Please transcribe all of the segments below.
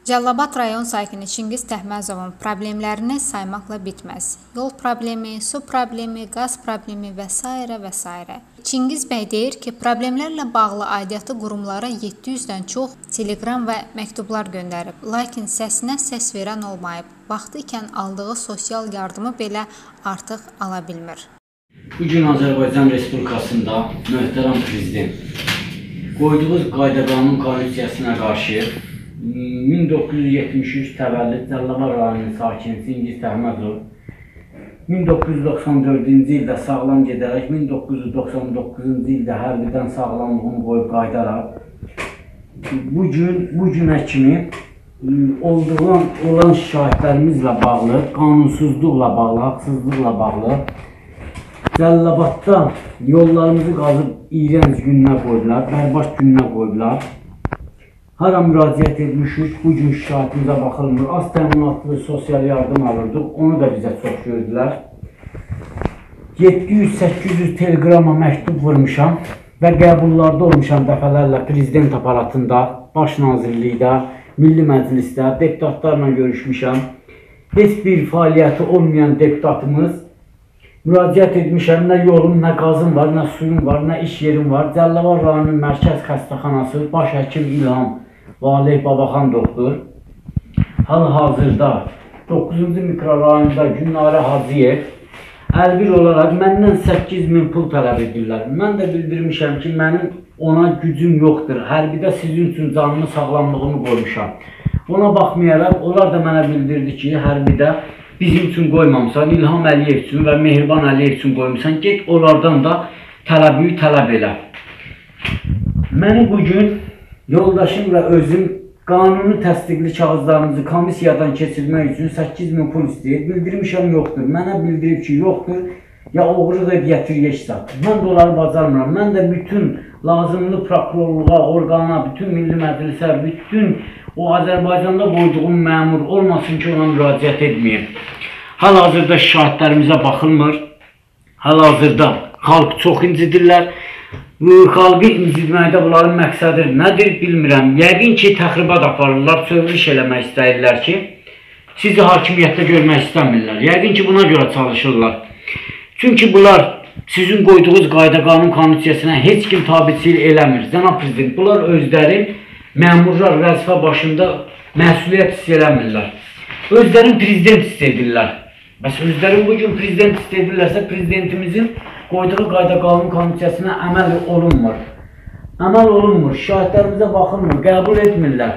Cəlilabad rayon sakini Çingiz Təhməzovun problemlərini saymaqla bitməz. Yol problemi, su problemi, qaz problemi və s. və s. Çingiz bəy deyir ki, problemlərlə bağlı aidiyyatı qurumlara 700-dən çox telegram və məktublar göndərib, lakin səsinə səs verən olmayıb. Vaxtı ikən aldığı sosial yardımı belə artıq ala bilmir. Bugün Azərbaycan Respublikasında möhtərəm prezident qoyduğu qayda-qanun konstitusiyasına qarşı 1973 təvəllüd Cəlilabad rayonunun sakini Çingiz Təhməzov 1994-cü ildə sağlam gedərək 1999-cu ildə hərbidən sağlamlığını qoyub qaydaraq bu günə kimi olan şikayətlərimizlə bağlı, qanunsuzluqla bağlı, haqsızlıqla bağlı Cəlilabadda yollarımızı qazıb iyrənc gününə qoydular, bərbaş gününə qoydular. Hara müraciət etmişik, bugün şikayətimizə baxılmır. Az təminatlı sosial yardım alırdıq, onu da bizə çox gördülər. 700-800 telegrama məktub vurmuşam və qəbullarda olmuşam dəfələrlə prezident aparatında, baş nazirlikdə, Milli Məclisdə, deputatlarla görüşmüşəm. Heç bir fəaliyyəti olmayan deputatımız müraciət etmişəm, nə yolum, nə qazım var, nə suyum var, nə iş yerim var. Cəlilabad rayonunun mərkəz xəstəxanası, baş həkim İlham Valeh Babaxan doktor. Hal-hazırda 9-cu mikrorayonda Günlarə Hacıyev əlbir olaraq məndən 8000 pul tələb edirlər. Mən də bildirmişəm ki, mənim ona gücüm yoxdur. Hərbidə sizin üçün canımı, sağlamlığımı qoymuşam. Ona baxmayaraq, onlar da mənə bildirdi ki, hərbidə bizim üçün qoymamısan, İlham Əliyev üçün və Mehriban Əliyev üçün qoymuşsan, get onlardan da tələbi tələb elə. Məni bugün yoldaşım və özüm qanuni təsdiqli kağızlarımızı komissiyadan keçirmək üçün 8000 pul istəyir. Bildirmişəm yoxdur. Mənə bildirib ki, yoxdur. Ya oğru da gətir, yeşsat. Mən də onları bacarmıram. Mən də bütün lazımlı prokurorluğa, orqana, bütün Milli Məclisə, bütün o Azərbaycanda qoyduğum məmur olmasın ki, ona müraciət etməyim. Hal-hazırda şikayətlərimizə baxılmır. Hal-hazırda xalq çox incidirlər. Xalqı incitməkdə bunların məqsədi nədir bilmirəm. Yəqin ki, təxribat aparırlar, çövriş eləmək istəyirlər ki, sizi hakimiyyətdə görmək istəmirlər. Yəqin ki, buna görə çalışırlar. Çünki bunlar sizin qoyduğunuz qayda-qanun konstitusiyasına heç kim tabiçilik eləmir. Cənab prezident, bunlar özləri məmurlar vəzifə başında məsuliyyət hiss eləmirlər. Özlərin prezident hiss edirlər. Bəs özlərin bugün prezident hiss edirlərsə, prezidentimizin qoyduğu qayda-qanun konstitusiyasına əməl olunmur. Əməl olunmur, şikayətlərimizə baxılmır, qəbul etmirlər.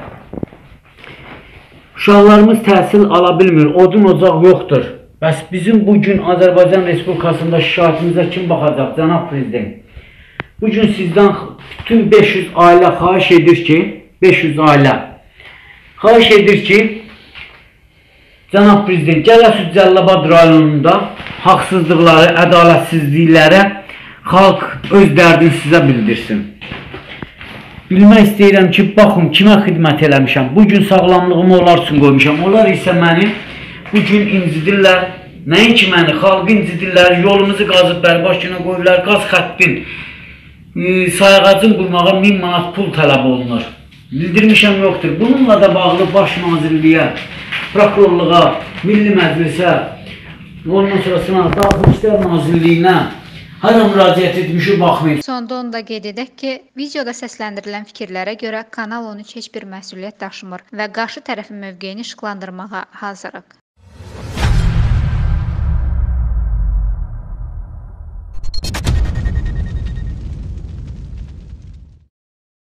Uşaqlarımız təhsil ala bilmir, odun ocaq yoxdur. Bəs bizim bugün Azərbaycan Respublikasında şikayətimizə kim baxacaq, cənab prezident? Bugün sizdən bütün 500 ailə xahiş edir ki, 500 ailə xahiş edir ki, cənab prezident, gələsiz Cəlilabad rayonunda haqsızlıqları, ədalətsizliklərə xalq öz dərdini sizə bildirsin. Bilmək istəyirəm ki, baxın, kimə xidmət eləmişəm. Bugün sağlamlığımı onlar üçün qoymuşam. Onlar isə məni bugün incidirlər. Nəinki məni, xalqı incidirlər, yolumuzu qazıb bərbaş günə qoyurlar, qaz xəttin, sayğacın qurmağa 1000 manat pul tələb olunur. Bildirmişəm yoxdur. Bununla da bağlı baş nazirliyə, prokurorluğa, Milli Məclisə, ondan sonrasına Daxili İşlər Nazirliyinə hara müraciət etmişi baxmayın. Sonda onu da qeyd edək ki, videoda səsləndirilən fikirlərə görə Kanal 13 heç bir məsuliyyət daşımır və qarşı tərəfin mövqeyini işıqlandırmağa hazırıq.